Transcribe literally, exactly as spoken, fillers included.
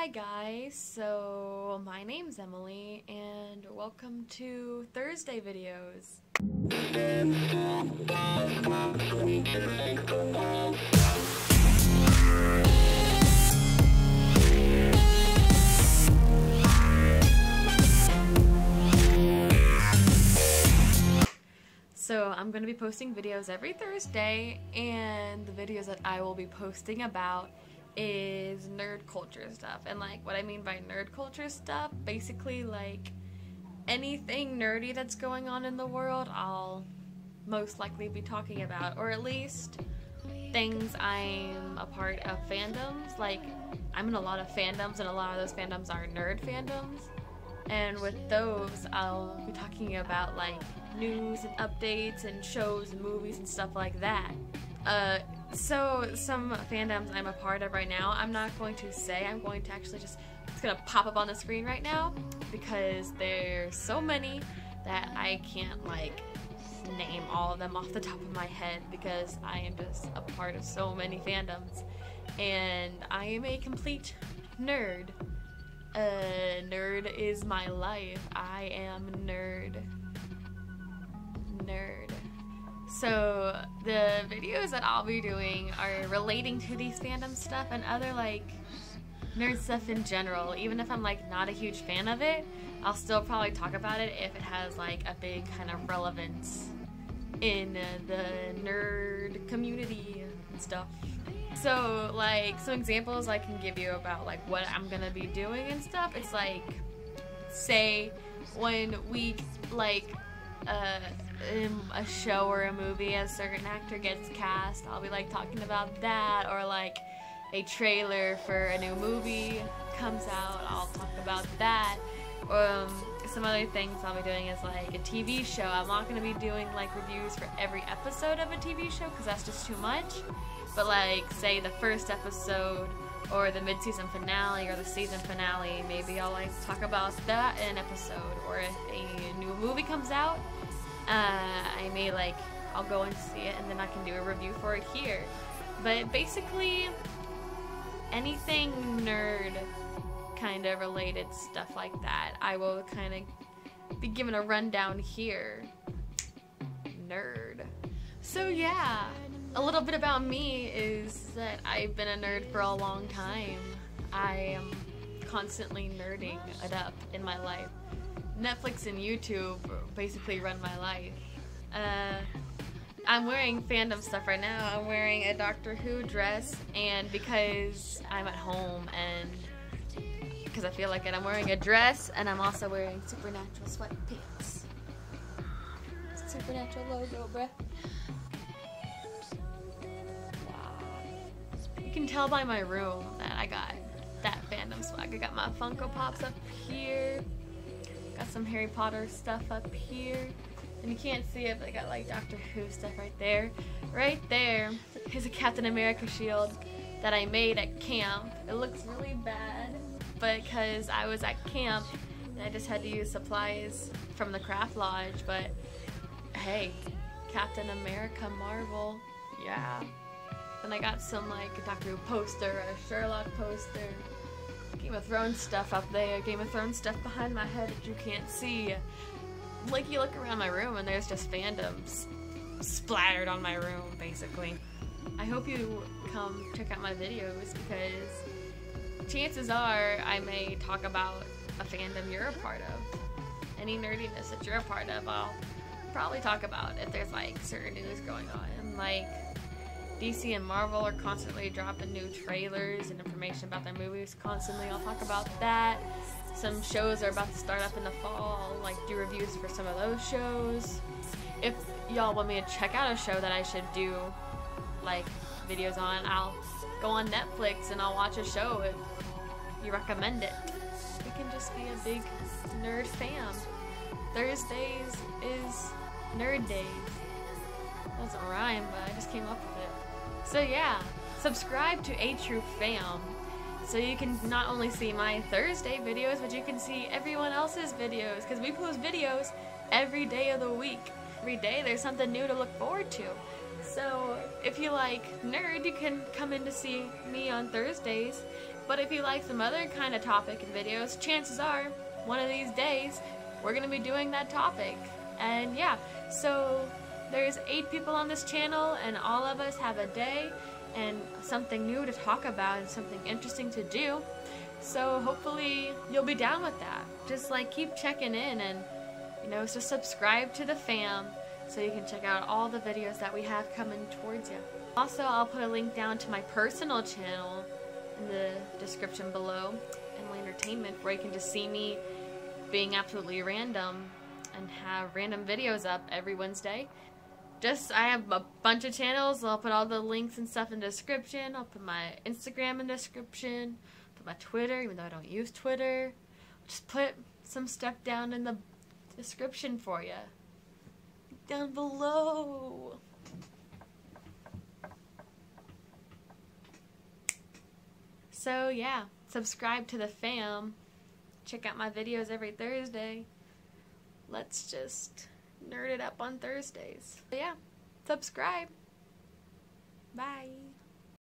Hi guys, so my name's Emily and welcome to Thursday videos. So I'm going to be posting videos every Thursday, and the videos that I will be posting about is nerd culture stuff. And like what I mean by nerd culture stuff, basically like anything nerdy that's going on in the world, I'll most likely be talking about, or at least things I'm a part of fandoms. Like I'm in a lot of fandoms, and a lot of those fandoms are nerd fandoms, and with those I'll be talking about like news and updates and shows and movies and stuff like that. Uh, so some fandoms I'm a part of right now, I'm not going to say, I'm going to actually just, it's gonna pop up on the screen right now because there's so many that I can't like name all of them off the top of my head because I am just a part of so many fandoms, and I am a complete nerd. Uh, nerd is my life. I am nerd. Nerd. So the videos that I'll be doing are relating to these fandom stuff and other like nerd stuff in general. Even if I'm like not a huge fan of it, I'll still probably talk about it if it has like a big kind of relevance in uh, the nerd community and stuff. So like some examples I can give you about like what I'm gonna be doing and stuff. It's like, say when we like uh in a show or a movie, a certain actor gets cast, I'll be like talking about that, or like a trailer for a new movie comes out, I'll talk about that. Um, some other things I'll be doing is like a T V show. I'm not going to be doing like reviews for every episode of a T V show because that's just too much, but like say the first episode or the mid-season finale or the season finale, maybe I'll like talk about that in an episode. Or if a new movie comes out, Uh, I may like, I'll go and see it and then I can do a review for it here. But basically, anything nerd kind of related stuff like that, I will kind of be given a rundown here. Nerd. So yeah, a little bit about me is that I've been a nerd for a long time. I am constantly nerding it up in my life. Netflix and YouTube basically run my life. Uh, I'm wearing fandom stuff right now. I'm wearing a Doctor Who dress, and because I'm at home and because I feel like it, I'm wearing a dress, and I'm also wearing Supernatural sweatpants. Supernatural logo, bruh. Wow. You can tell by my room that I got that fandom swag. I got my Funko Pops up here. Got some Harry Potter stuff up here, and you can't see it, but I got like Doctor Who stuff right there. Right there is a Captain America shield that I made at camp. It looks really bad, but because I was at camp and I just had to use supplies from the craft lodge, but hey, Captain America Marvel, yeah. Then I got some like a Doctor Who poster, a Sherlock poster, Game of Thrones stuff up there, Game of Thrones stuff behind my head that you can't see. Like you look around my room and there's just fandoms splattered on my room, basically. I hope you come check out my videos because chances are I may talk about a fandom you're a part of. Any nerdiness that you're a part of, I'll probably talk about if there's like certain news going on. Like D C and Marvel are constantly dropping new trailers and information about their movies constantly. I'll talk about that. Some shows are about to start up in the fall. I'll like do reviews for some of those shows. If y'all want me to check out a show that I should do like videos on, I'll go on Netflix and I'll watch a show if you recommend it. We can just be a big nerd fam. Thursdays is nerd days. Doesn't rhyme, but I just came up with it. So yeah, subscribe to A True Fam so you can not only see my Thursday videos, but you can see everyone else's videos, because we post videos every day of the week. Every day there's something new to look forward to. So if you like nerd, you can come in to see me on Thursdays, But if you like some other kind of topic and videos, chances are, one of these days, we're going to be doing that topic. And yeah, so there's eight people on this channel, and all of us have a day and something new to talk about and something interesting to do. So hopefully you'll be down with that. Just like keep checking in, and you know, so subscribe to the fam so you can check out all the videos that we have coming towards you. Also, I'll put a link down to my personal channel in the description below, Emily Entertainment, where you can just see me being absolutely random and have random videos up every Wednesday. Just, I have a bunch of channels. I'll put all the links and stuff in the description. I'll put my Instagram in the description, put my Twitter, even though I don't use Twitter. Just put some stuff down in the description for you. Down below. So yeah, subscribe to the fam. Check out my videos every Thursday. Let's just nerd it up on Thursdays. So yeah, subscribe. Bye.